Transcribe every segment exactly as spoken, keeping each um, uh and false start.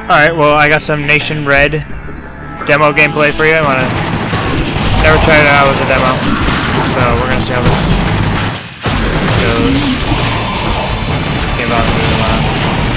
Alright, well, I got some Nation Red demo gameplay for you. I wanna... Never tried it out as a demo. So, we're gonna see how this goes. Game out in a while.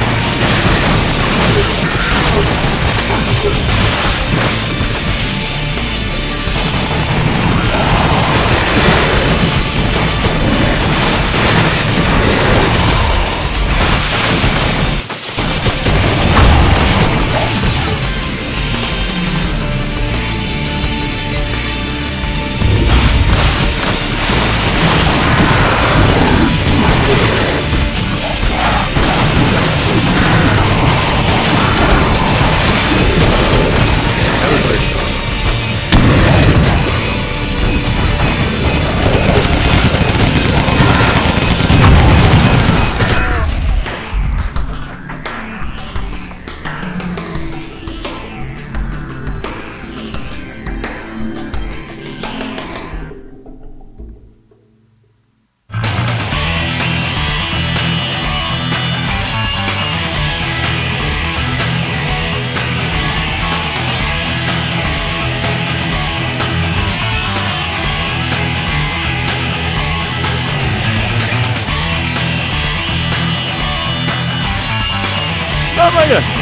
Oh my god!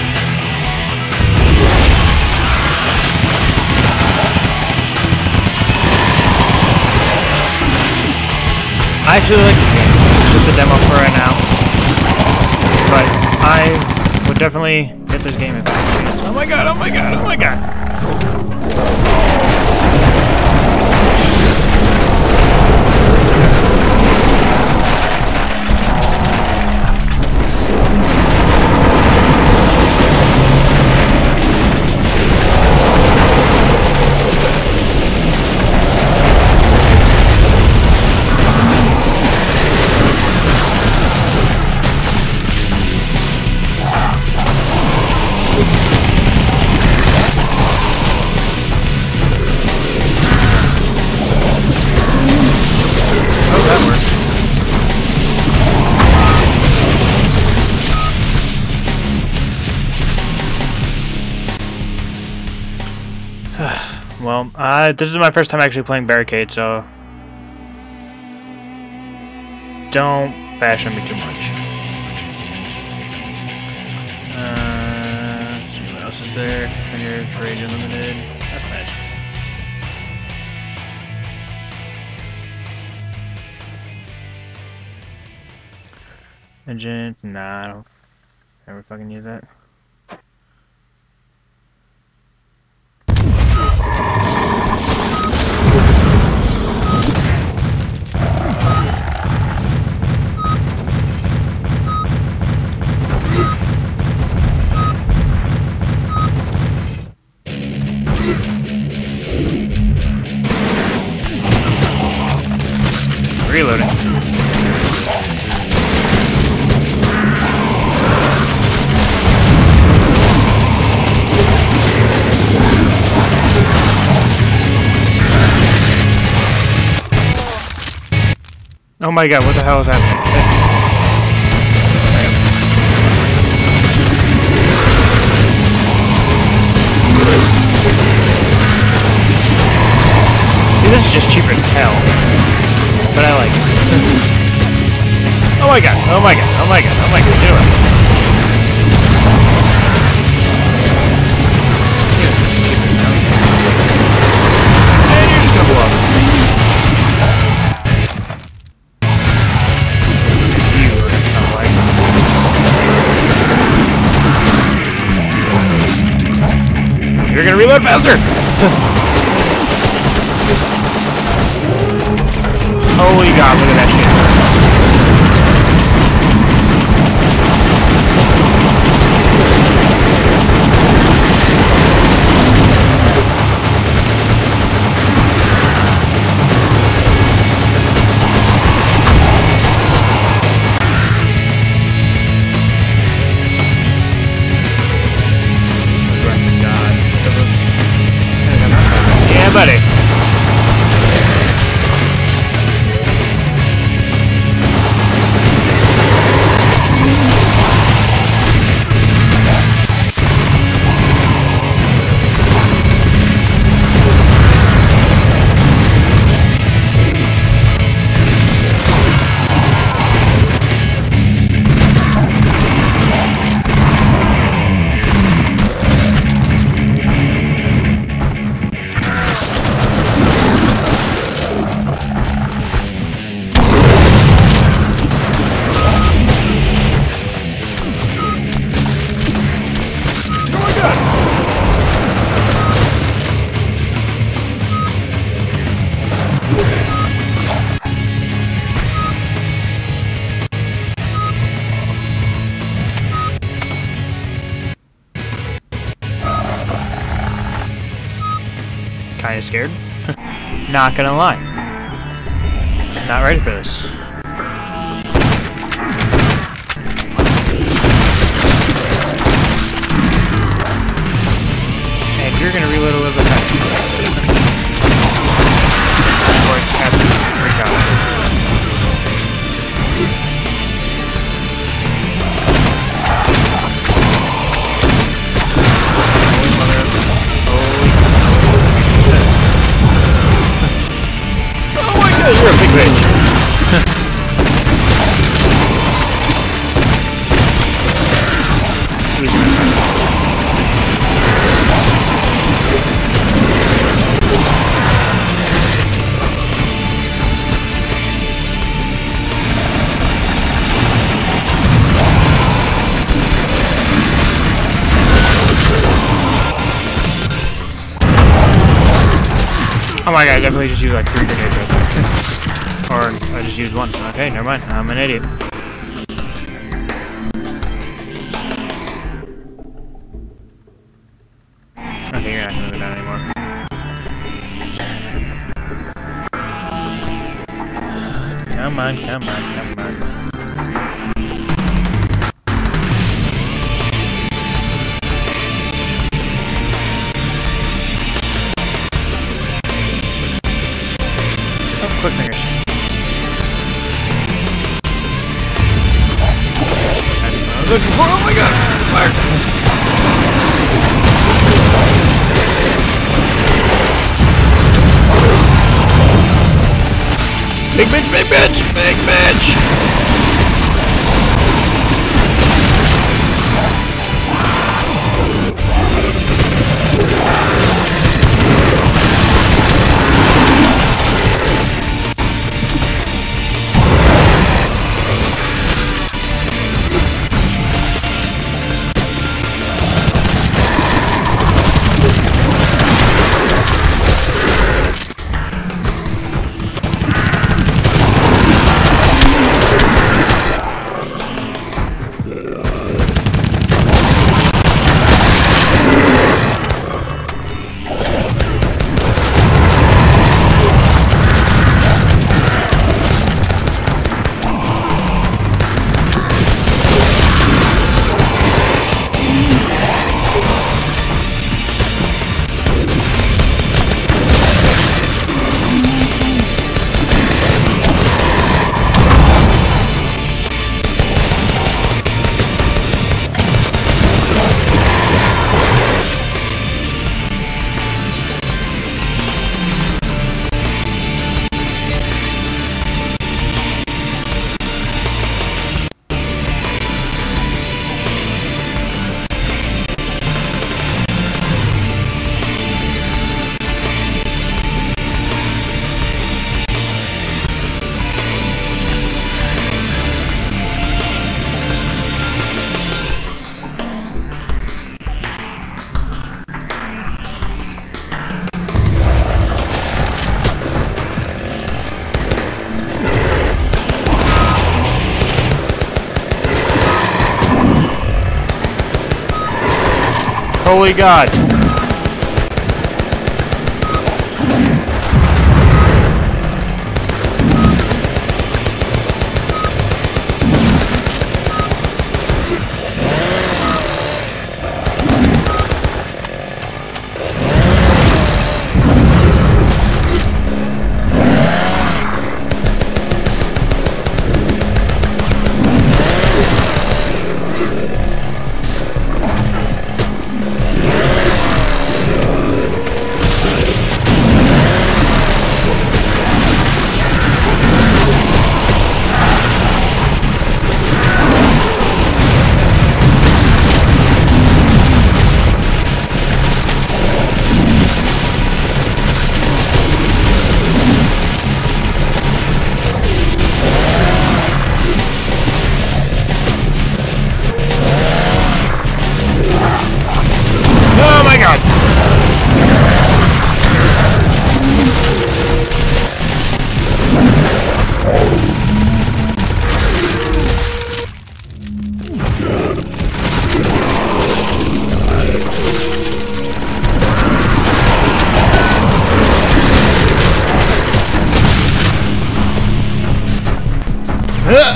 I actually like the game. It's just a demo for right now. But I would definitely get this game if I had a chance. Oh my god, oh my god, oh my god! Well, uh, this is my first time actually playing Barricade, so don't bash on me too much. Uh, let's see what else is there. Here, Parade Unlimited. That's nice. Engine? Nah, I don't ever fucking use that. Reloading. Oh my god, what the hell is happening? See, this is just cheaper as hell. But I like it. Oh my god, oh my god, oh my god, oh my god, do it. And you're just gonna blow up. You are gonna sound like it. You're gonna reload faster! Holy god, look at that shit. Yeah, buddy. kind of scared. Not gonna lie. Not ready for this. And you're gonna reload a little bit faster. Or have to recon. You're a big bitch. Oh my god, I definitely just used like three grenades right there. Or I just used one. Okay, never mind. I'm an idiot. Okay, you're not gonna go down anymore. Come on, come on, come on. Oh, quick fingers. Looking for, oh my god! Fire! Big bitch, big bitch, big bitch! Holy God!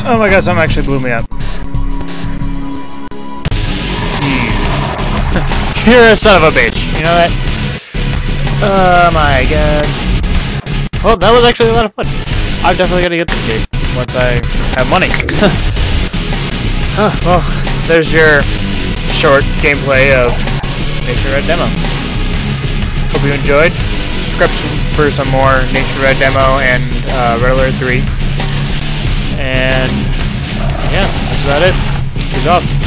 Oh my god, something actually blew me up. You're a son of a bitch. You know that? Oh my god. Well, that was actually a lot of fun. I'm definitely gonna get this game once I have money. Oh, well, there's your short gameplay of Nation Red demo. Hope you enjoyed. Subscribe for some more Nation Red demo and uh, Red Alert three. And yeah, that's about it. Peace out.